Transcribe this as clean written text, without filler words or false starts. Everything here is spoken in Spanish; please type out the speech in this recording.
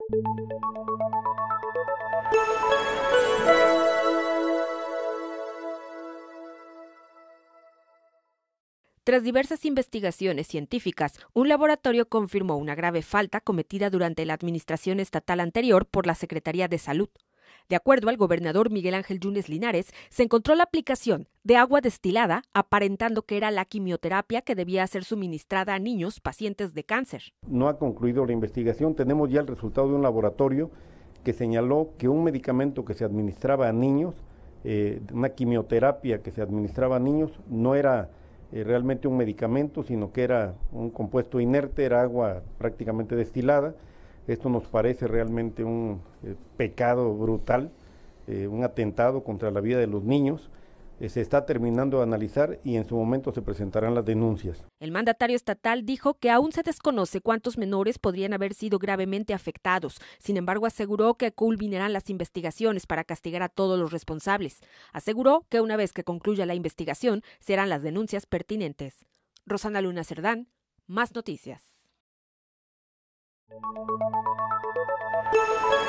Tras diversas investigaciones científicas, un laboratorio confirmó una grave falta cometida durante la administración estatal anterior por la Secretaría de Salud. De acuerdo al gobernador Miguel Ángel Yunes Linares, se encontró la aplicación de agua destilada aparentando que era la quimioterapia que debía ser suministrada a niños pacientes de cáncer. No ha concluido la investigación, tenemos ya el resultado de un laboratorio que señaló que un medicamento que se administraba a niños, una quimioterapia que se administraba a niños, no era realmente un medicamento, sino que era un compuesto inerte, era agua prácticamente destilada. Esto nos parece realmente un pecado brutal, un atentado contra la vida de los niños. Se está terminando de analizar y en su momento se presentarán las denuncias. El mandatario estatal dijo que aún se desconoce cuántos menores podrían haber sido gravemente afectados. Sin embargo, aseguró que culminarán las investigaciones para castigar a todos los responsables. Aseguró que una vez que concluya la investigación, serán las denuncias pertinentes. Rosana Luna Cerdán, Más Noticias.